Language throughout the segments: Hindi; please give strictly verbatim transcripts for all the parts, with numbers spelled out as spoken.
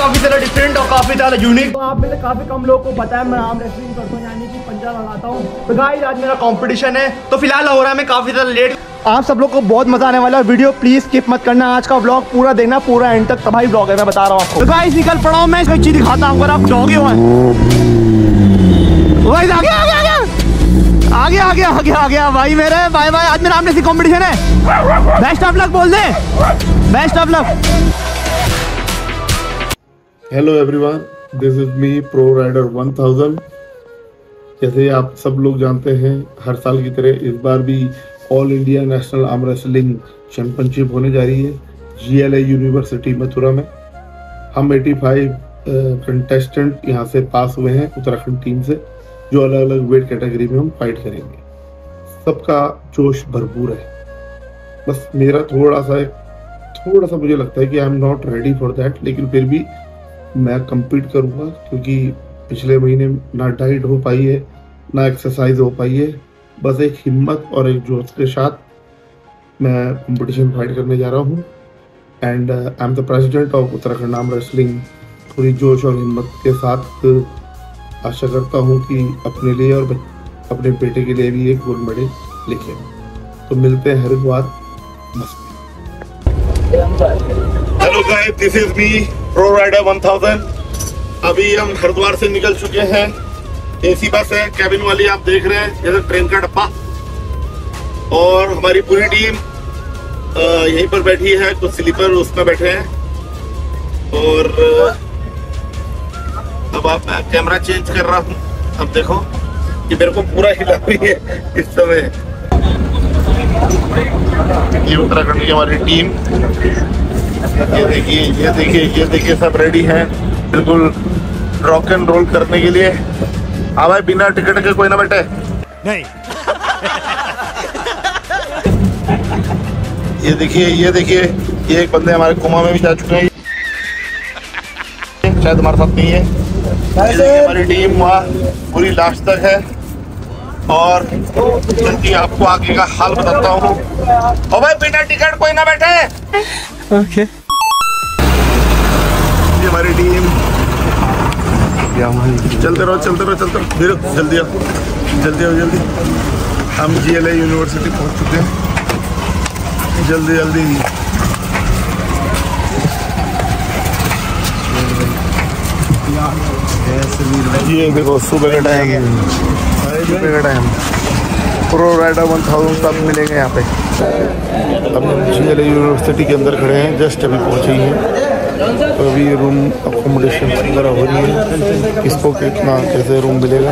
काफी ज्यादा डिफरेंट और काफी ज्यादा यूनिक। तो आप में से काफी कम लोगों को पता है मैं आर्म रेसलिंग करता हूँ, यानी कि पंजा लगाता हूँ। तो गाइस आज मेरा कंपटीशन है, तो फिलहाल हो रहा है मैं काफी ज्यादा लेट। आप सब लोग को बहुत मजा आने वाला है, वीडियो प्लीज स्किप मत करना, आज का व्लॉग पूरा देखना, पूरा एंड तक तबाही व्लॉग है मैं बता रहा हूँ आपको। तो गाइस निकल पड़ा हूँ मैं, इसको एक चीज दिखाता हूँ, अगर आप डॉगे हो भाई आगे आगे आगे आगे आगे आगे आगे भाई मेरे भाई भाई आज मेरा आर्म रेसलिंग कंपटीशन है। बेस्ट ऑफ लक बोल दे, best of luck. Hello everyone, this is me pro rider one thousand. जैसे आप सब लोग जानते हैं, हर साल की तरह इस बार भी all India national arm wrestling championship होने जा रही है G L A university Mathura में। हम पचासी कंटेस्टेंट यहाँ से पास हुए हैं उत्तराखंड टीम से, जो अलग अलग वेट कैटेगरी में हम फाइट करेंगे। सबका जोश भरपूर है, बस मेरा थोड़ा सा थोड़ा सा मुझे लगता है कि I am not ready for that, लेकिन फिर भी मैं compete करूँगा, क्योंकि पिछले महीने ना डाइट हो पाई है ना एक्सरसाइज हो पाई है। बस एक हिम्मत और एक जोश के साथ मैं कंपटीशन फाइट करने जा रहा हूँ। And I am the president of Uttarakhand arm wrestling. थोड़ी जोश और हिम्मत के साथ आशा करता हूँ कि अपने लिए और अपने बेटे के लिए भी एक गोल्ड मेडल लेके। तो मिलते हैं हरिद्वार बस। Hello guys, this is me pro rider one thousand. अभी हम हरिद्वार से निकल चुके हैं। एसी बस है, कैबिन वाली आप देख रहे हैं जैसे ट्रेन का डब्बा, और हमारी पूरी टीम यहीं पर बैठी है, कुछ स्लीपर उसमें बैठे हैं। और अब आप कैमरा चेंज कर रहा हूँ, अब देखो कि मेरे को पूरा हिला रही है इस समय। ये उत्तराखंड की हमारी टीम, ये देखिए ये देखिए ये देखिए सब रेडी हैं बिल्कुल रॉक एंड रोल करने के लिए। हाँ भाई, बिना टिकट के कोई ना बैठे नहीं। ये देखिए ये देखिए ये एक बंदे हमारे कोमा में भी जा चुके हैं, शायद हमारे साथ नहीं है। ये देखिए हमारी टीम वहाँ पूरी लास्ट तक है, और जल्दी आपको आगे का हाल बताता हूँ। ओ भाई, बिना टिकट कोई ना बैठे। Okay okay. ये हमारी टीम, चलते रहो चलते रहो चलते रहो, जल्दी आओ जल्दी आओ जल्दी। हम जी एल ए यूनिवर्सिटी पहुंच चुके हैं, जल्दी जल्दी। ये देखो सुबह का टाइम है, सुबह का time. Pro rider one thousand सब मिलेंगे यहाँ पे। अब हम जी एल ए यूनिवर्सिटी के अंदर खड़े हैं, जस्ट अभी पहुँचे ही हैं। तो अभी रूम अकोमोडेशन वगैरह हो रही है, किसको कितना कैसे रूम मिलेगा।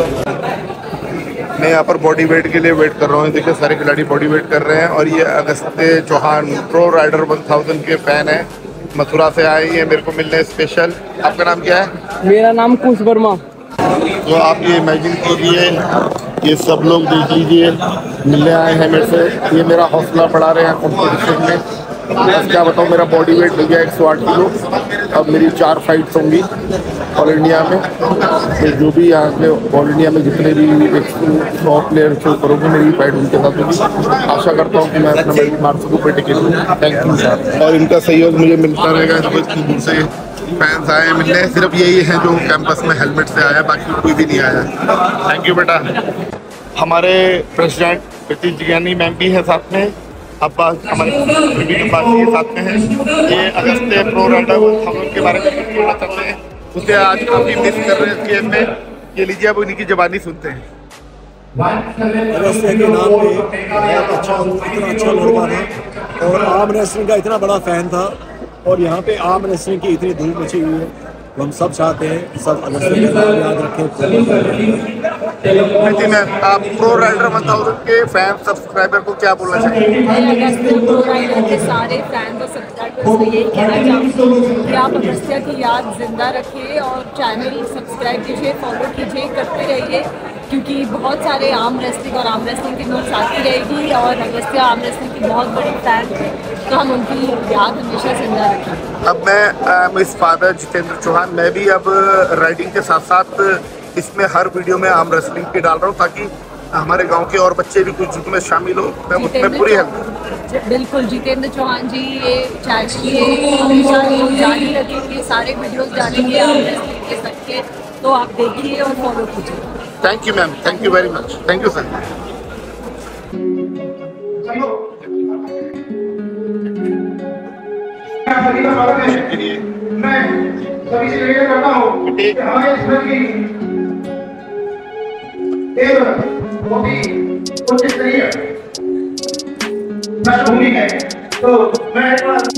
मैं यहाँ पर बॉडी वेट के लिए वेट कर रहा हूँ। देखिए सारे खिलाड़ी बॉडी वेट कर रहे हैं, और ये Agastya Chauhan pro rider one thousand के फैन है, मथुरा से आए हैं मेरे को मिलने स्पेशल। आपका नाम क्या है? मेरा नाम कुश वर्मा। तो आप ये इमेजिन कीजिए, ये सब लोग देख लीजिए मिलने आए हैं मेरे से, ये मेरा हौसला बढ़ा रहे हैं कॉम्पिटिशन में। बस क्या बताऊँ, मेरा बॉडी वेट हो गया एक सौ आठ किलो। अब मेरी चार फाइट्स होंगी ऑल इंडिया में। तो जो भी यहाँ पे ऑल इंडिया में जितने भी एक सौ प्लेयर से ऊपर होंगे, मेरी फाइट उनके साथ होगी। आशा करता हूँ कि मैं अपना मेडल मार सकूँ बेटे के लिए। थैंक यू सर, और इनका सहयोग मुझे मिलता रहेगा। इतनी दूर से फैंस आए मिलने, सिर्फ यही है जो कैंपस में हेलमेट से आया, बाकी कोई भी नहीं आया। थैंक यू बेटा। हमारे प्रेसिडेंट प्रतीक जिज्ञानी मैम भी है साथ में, अब्बास हमारे के साथ में है। ये अगस्त्य प्रो राइडर के बारे में बोलना चाहते हैं, उसे आज काफी मिस कर रहे हैं गेम में। ये लीजिए अब उन्हीं की जबानी सुनते हैं। अगस्त्य के नाम पे बहुत अच्छा, इतना अच्छा लड़का था और आर्म रेसलिंग का इतना बड़ा फैन था, और यहाँ पे आर्म रेसलिंग की इतनी धूम मची हुई है। तो हम सब चाहते हैं सब अगस्त्य का नाम याद रखें। आप प्रो राइडर वन थाउज़ेंड के फैन सब्सक्राइबर को क्या बोलना चाहिए? अगस्त्य प्रो राइडर के सारे फैन और सब्सक्राइबर्स को यही कहना चाहती हूँ कि आप अगस्त्य की याद जिंदा रखिए और चैनल सब्सक्राइब कीजिए, फॉलो कीजिए, करते रहिए, क्योंकि बहुत सारे आर्म रेसलिंग और आर्म रेसलिंग की न्यूज़ आती रहेगी। और अगस्त्य आर्म रेसलिंग की बहुत बड़ी फैन है, तो हम उनकी याद हमेशा जिंदा रखें। अब मैं मिस फादर जितेंद्र चौहान, मैं भी अब राइडिंग के साथ साथ इसमें हर वीडियो में आर्म रेसलिंग की डाल रहा हूँ, ताकि हमारे गांव के और बच्चे भी कुछ जिसमें शामिल हो। मैं उसमें पूरी हेल्प बिल्कुल जितेंद्र चौहान जी ये चैनल ये हमेशा जारी रखेंगे, सारे वीडियोस डालेंगे आर्म रेसलिंग के सबके, तो आप देखिए और फॉलो कीजिए। Thank you ma'am, thank you very much, thank you sir. मैं सभी से निवेदन करता हूँ कि हमें इस तरह की एक बहुत ही उच्च स्तरीय पृष्ठभूमि है, तो मैं एक बार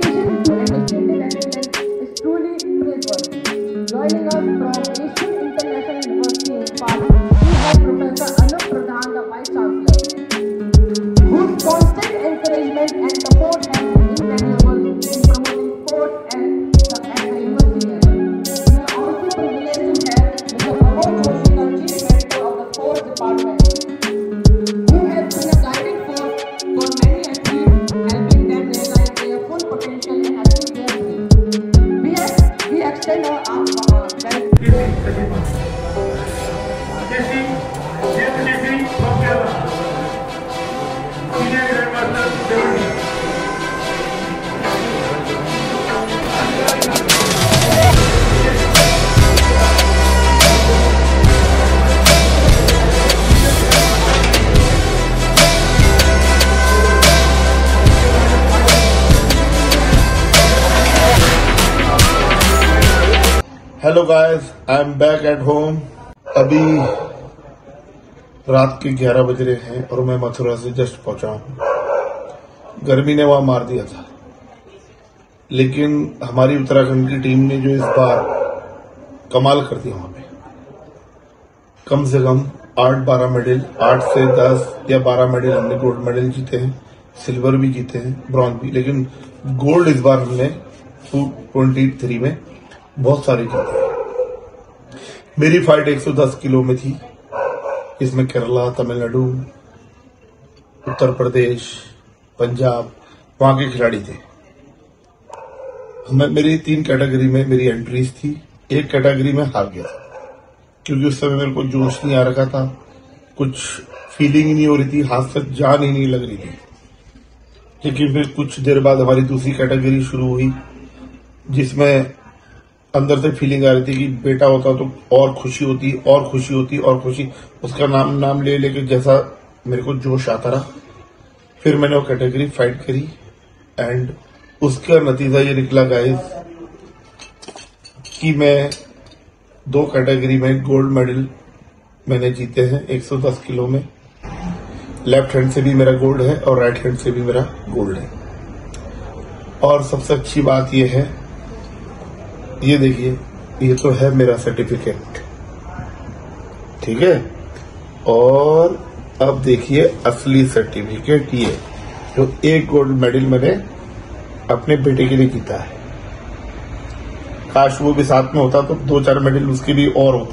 Joining us from Asian International University in Pali, we have Professor Anup Pradhan, the Vice Chancellor, whose constant encouragement and support has been invaluable in promoting sports and the, at the university level. We are also privileged to have Mister Pramod Joshi, the Chief Editor of the Sports Department, who has been a guiding force for many athletes, helping them realize their full potential and achieve their dreams. We, have, we extend our arms. Hello guys, I am back at home. अभी रात के ग्यारह बज रहे हैं और मैं मथुरा से जस्ट पहुंचा हूं। गर्मी ने वहां मार दिया था, लेकिन हमारी उत्तराखंड की टीम ने जो इस बार कमाल कर दिया, वहां पे कम से कम आठ बारह मेडल, आठ से दस या बारह मेडल हमने गोल्ड मेडल जीते हैं, सिल्वर भी जीते हैं, ब्रॉन्ज भी, लेकिन गोल्ड इस बार हमने ट्वेंटी थ्री में बहुत सारी जीती है। मेरी फाइट एक सौ दस किलो में थी, इसमें केरला, तमिलनाडु, उत्तर प्रदेश, पंजाब, वहां के खिलाड़ी थे। मैं मेरी तीन कैटेगरी में मेरी एंट्रीज थी। एक कैटेगरी में हार गया था क्योंकि उस समय मेरे को जोश नहीं आ रखा था, कुछ फीलिंग ही नहीं हो रही थी, हाथ से जान ही नहीं लग रही थी। लेकिन फिर कुछ देर बाद हमारी दूसरी कैटेगरी शुरू हुई, जिसमें अंदर से फीलिंग आ रही थी कि बेटा होता तो और खुशी होती और खुशी होती और खुशी, उसका नाम नाम ले लेके जैसा मेरे को जोश आता रहा। फिर मैंने वो कैटेगरी फाइट करी एंड उसका नतीजा ये निकला गाइस कि मैं दो कैटेगरी में गोल्ड मेडल मैंने जीते हैं एक सौ दस किलो में। लेफ्ट हैंड से भी मेरा गोल्ड है और राइट हैंड से भी मेरा गोल्ड है। और सबसे अच्छी बात यह है, ये देखिए, ये तो है मेरा सर्टिफिकेट, ठीक है। और अब देखिए असली सर्टिफिकेट, ये जो एक गोल्ड मेडल मैंने अपने बेटे के लिए जीता है। काश वो भी साथ में होता तो दो चार मेडल उसके लिए और होते।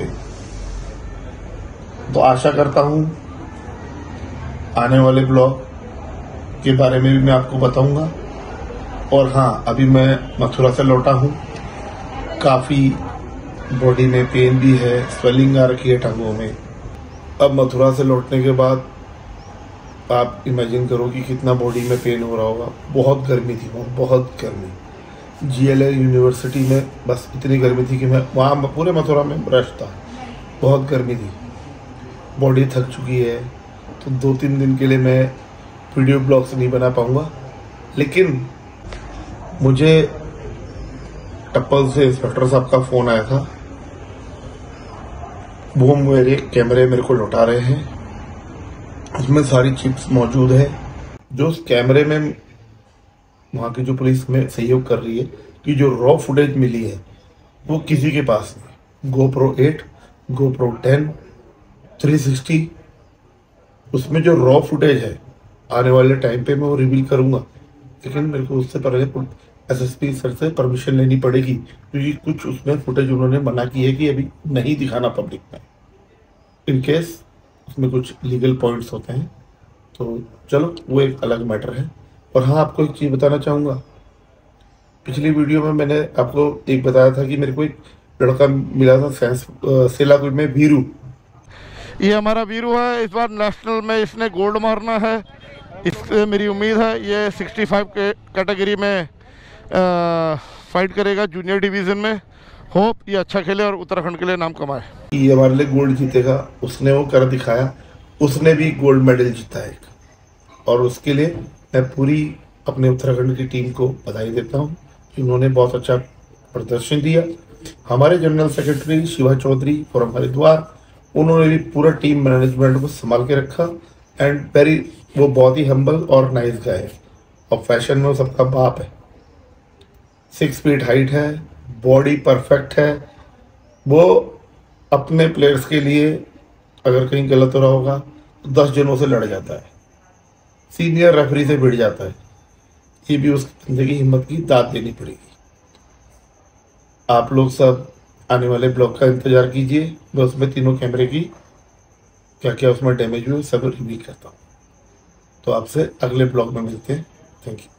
तो आशा करता हूं आने वाले ब्लॉग के बारे में भी मैं आपको बताऊंगा। और हाँ, अभी मैं मथुरा से लौटा हूं, काफी बॉडी में पेन भी है, स्वेलिंग आ रखी है टांगों में। अब मथुरा से लौटने के बाद आप इमेजिन करो कि कितना बॉडी में पेन हो रहा होगा। बहुत गर्मी थी वहाँ, बहुत गर्मी। जीएलएल यूनिवर्सिटी में बस इतनी गर्मी थी कि मैं वहाँ पूरे मथुरा में रश था, बहुत गर्मी थी, बॉडी थक चुकी है। तो दो तीन दिन के लिए मैं वीडियो ब्लॉग्स नहीं बना पाऊंगा। लेकिन मुझे टप्पल से इंस्पेक्टर साहब का फोन आया था, वो मेरे कैमरे मेरे को लौटा रहे हैं, उसमें सारी चिप्स मौजूद है। जो उस कैमरे में वहां की जो पुलिस में सहयोग कर रही है कि जो रॉ फुटेज मिली है वो किसी के पास नहीं। GoPro eight, GoPro ten, three sixty, उसमें जो रॉ फुटेज है आने वाले टाइम पे मैं वो रिवील करूंगा। लेकिन मेरे को उससे पहले एसएसपी सर से परमिशन लेनी पड़ेगी, क्योंकि कुछ उसमें फुटेज उन्होंने मना की है कि अभी नहीं दिखाना पब्लिक में, इन केस उसमें कुछ लीगल पॉइंट्स होते हैं। तो चलो वो एक अलग मैटर है। और हाँ, आपको एक चीज़ बताना चाहूँगा, पिछली वीडियो में मैंने आपको एक बताया था कि मेरे को एक लड़का मिला था साइंस सेलाकुट में, वीरू। ये हमारा वीरू है, इस बार नेशनल में इसने गोल्ड मारना है इससे मेरी उम्मीद है ये पैंसठ के कैटेगरी में आ, फाइट करेगा जूनियर डिवीज़न में। होप ये अच्छा खेले और उत्तराखंड के लिए नाम कमाए। ये हमारे लिए गोल्ड जीतेगा, उसने वो कर दिखाया, उसने भी गोल्ड मेडल जीता है और उसके लिए मैं पूरी अपने उत्तराखंड की टीम को बधाई देता हूँ कि उन्होंने बहुत अच्छा प्रदर्शन दिया। हमारे general secretary Shiva Chaudhary from Haridwar, उन्होंने भी पूरा टीम मैनेजमेंट को संभाल के रखा एंड वेरी, वो बहुत ही हम्बल और नाइस गाय है और फैशन में वो सबका बाप है। सिक्स फीट हाइट है, बॉडी परफेक्ट है। वो अपने प्लेयर्स के लिए अगर कहीं गलत हो रहा होगा तो दस जनों से लड़ जाता है, सीनियर रेफरी से भिड़ जाता है। ये भी उस बंदे की हिम्मत की दाद देनी पड़ेगी। आप लोग सब आने वाले ब्लॉग का इंतजार कीजिए, मैं उसमें तीनों कैमरे की क्या क्या उसमें डैमेज हुए सब रिव्यू करता हूँ। तो आपसे अगले ब्लॉग में मिलते हैं। Thank you.